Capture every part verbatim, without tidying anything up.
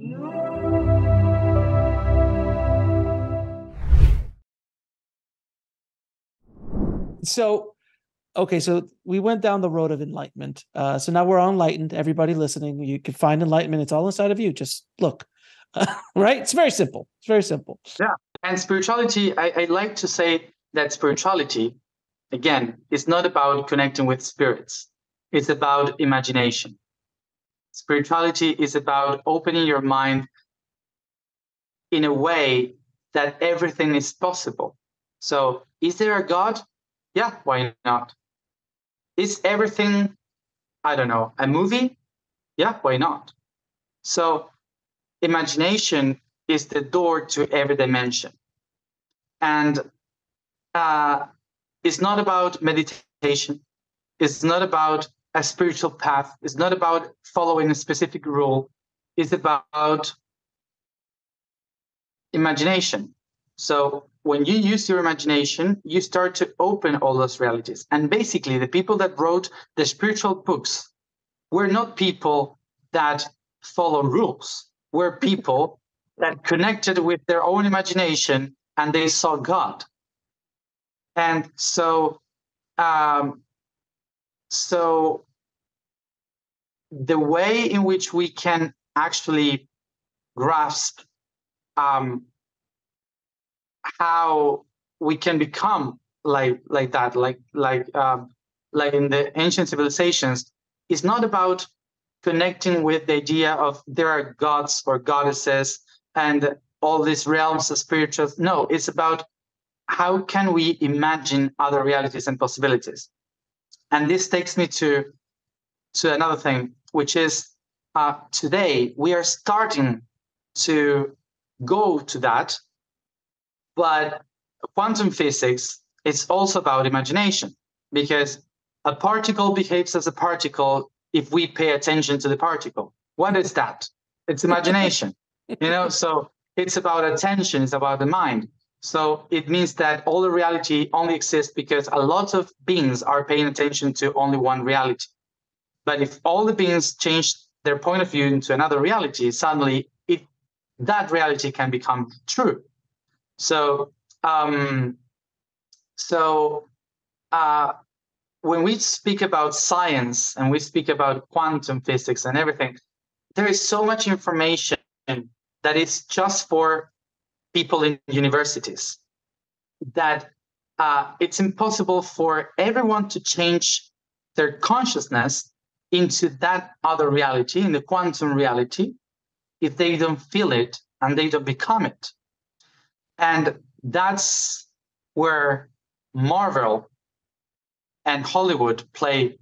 So, okay, so we went down the road of enlightenment. Uh, so now we're all enlightened. Everybody listening, you can find enlightenment. It's all inside of you. Just look, right? It's very simple. It's very simple. Yeah. And spirituality, I, I like to say that spirituality, again, is not about connecting with spirits. It's about imagination. Spirituality is about opening your mind in a way that everything is possible. So, is there a God? Yeah, why not? Is everything, I don't know, a movie? Yeah, why not? So, imagination is the door to every dimension. And uh, it's not about meditation. It's not about a spiritual path. It's not about following a specific rule. It's about imagination. So when you use your imagination, you start to open all those realities. And basically, the people that wrote the spiritual books were not people that follow rules. Were people that connected with their own imagination and they saw God. And so, um, so the way in which we can actually grasp um, how we can become like like that, like like um, like in the ancient civilizations, is not about connecting with the idea of there are gods or goddesses and all these realms of spiritual. No, it's about how can we imagine other realities and possibilities. And this takes me to to another thing, which is uh, today we are starting to go to that. But quantum physics is also about imagination, because a particle behaves as a particle if we pay attention to the particle. What is that? It's imagination. You know, so it's about attention, it's about the mind. So it means that all the reality only exists because a lot of beings are paying attention to only one reality. But if all the beings change their point of view into another reality, suddenly it that reality can become true. So, um, so uh, when we speak about science and we speak about quantum physics and everything, there is so much information that is just for people in universities that uh, it's impossible for everyone to change their consciousness into that other reality, in the quantum reality, if they don't feel it and they don't become it. And that's where Marvel and Hollywood play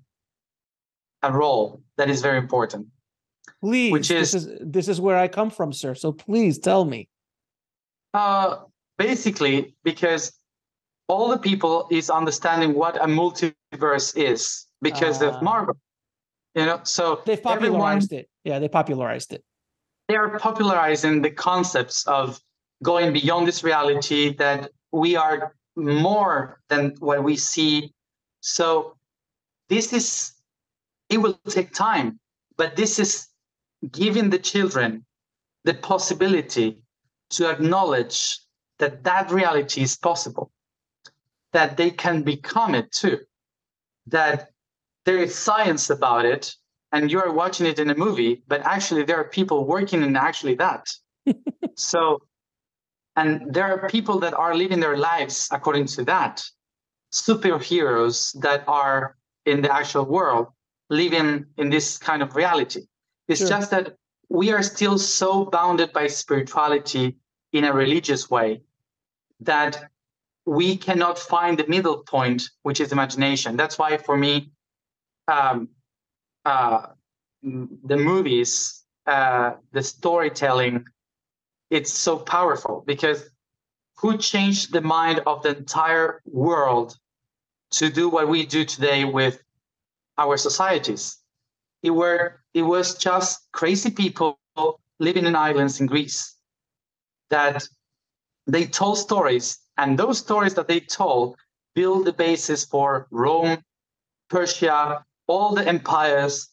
a role that is very important. Please, which is, this is this is where I come from, sir. So please tell me. Uh, basically, because all the people is understanding what a multiverse is because uh, of Marvel. You know, so they've popularized everyone, it. Yeah, they popularized it. They are popularizing the concepts of going beyond this reality, that we are more than what we see. So this is, it will take time, but this is giving the children the possibility to acknowledge that that reality is possible, that they can become it too, that there is science about it, and you're watching it in a movie, but actually there are people working in actually that. So, and there are people that are living their lives according to that. Superheroes that are in the actual world living in this kind of reality. It's sure. just that we are still so bounded by spirituality in a religious way that we cannot find the middle point, which is imagination. That's why for me, um, uh, the movies, uh, the storytelling, it's so powerful, because who changed the mind of the entire world to do what we do today with our societies? It were it was just crazy people living in islands in Greece that they told stories, and those stories that they told built the basis for Rome, Persia, all the empires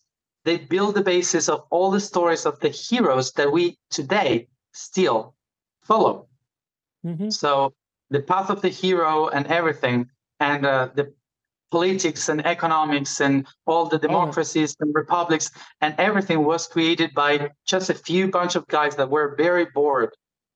they build the basis of all the stories of the heroes that we today still follow. Mm-hmm. So the path of the hero and everything, and uh, the politics and economics and all the democracies oh. and republics and everything was created by just a few bunch of guys that were very bored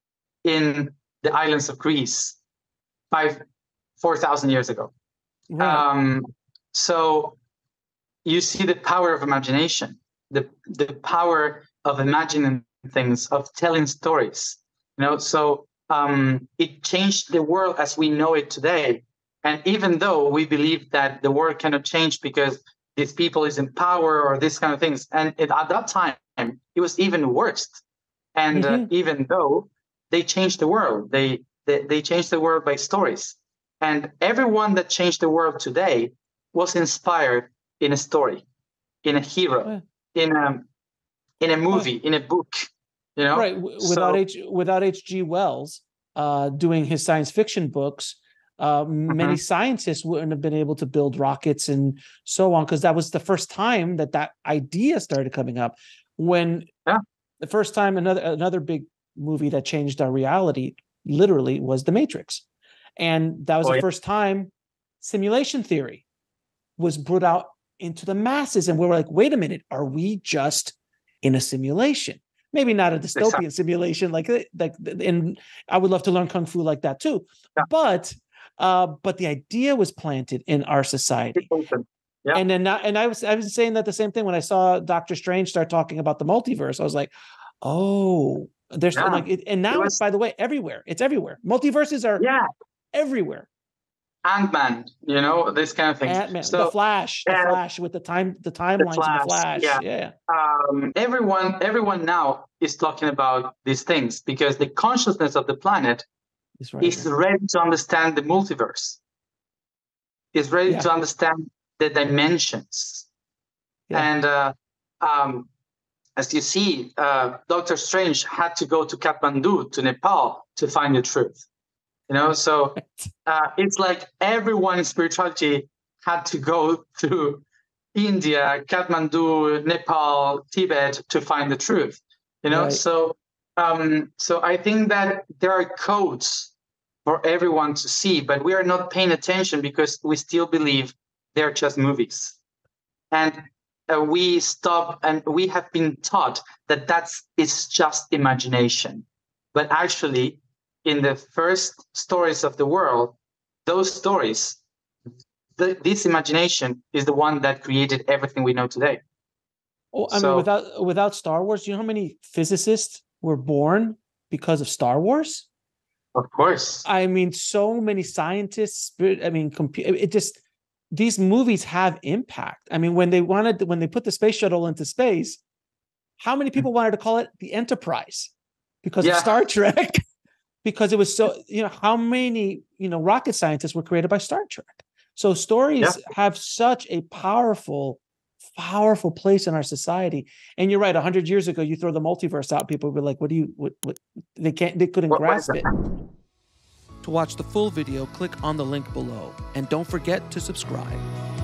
in the islands of Greece five, four thousand years ago. Right. Um, so you see the power of imagination, the the power of imagining things, of telling stories. You know, so um, it changed the world as we know it today. And even though we believe that the world cannot change because these people is in power or these kind of things, and it, at that time it was even worse. And mm-hmm. uh, even though they changed the world, they, they they changed the world by stories. And everyone that changed the world today was inspired in a story, in a hero, yeah. in a in a movie, yeah. in a book. You know, right? Without so, H without H G Wells uh, doing his science fiction books. Uh, mm-hmm. Many scientists wouldn't have been able to build rockets and so on, because that was the first time that that idea started coming up. When yeah. the first time another another big movie that changed our reality literally was The Matrix, and that was oh, the yeah. first time simulation theory was brought out into the masses, and we were like, "Wait a minute, are we just in a simulation? Maybe not a dystopian exactly. simulation like like." And I would love to learn kung fu like that too, yeah. but. Uh, but the idea was planted in our society. Yeah. And then, and I was, I was saying that the same thing when I saw Doctor Strange start talking about the multiverse. I was like, oh, there's yeah. like, it, and now it was, it's, by the way, everywhere. It's everywhere. Multiverses are yeah. everywhere. Ant-Man, you know, this kind of thing. Ant-Man, so, the Flash, the uh, Flash with the time, the timelines of the Flash. Yeah. yeah. Um, everyone, everyone now is talking about these things because the consciousness of the planet Right, is right. ready to understand the multiverse. Is ready yeah. to understand the dimensions. Yeah. And uh, um, as you see, uh, Doctor Strange had to go to Kathmandu, to Nepal, to find the truth. You know, so uh, it's like everyone in spirituality had to go to India, Kathmandu, Nepal, Tibet to find the truth. You know, right. so um, so I think that there are codes for everyone to see, but we are not paying attention because we still believe they're just movies. And uh, we stop, and we have been taught that that's it's just imagination. But actually, in the first stories of the world, those stories, the, this imagination is the one that created everything we know today. Oh, I so, mean, without without Star Wars, do you know how many physicists were born because of Star Wars? Of course. I mean, so many scientists, I mean, it just, these movies have impact. I mean, when they wanted, when they put the space shuttle into space, how many people wanted to call it the Enterprise? Because yeah. of Star Trek, because it was so, you know, how many, you know, rocket scientists were created by Star Trek. So stories yeah. have such a powerful, powerful place in our society. And you're right. A hundred years ago, you throw the multiverse out, people would be like, what do you, what, what, they can't, they couldn't what, grasp what it. To watch the full video, click on the link below and don't forget to subscribe.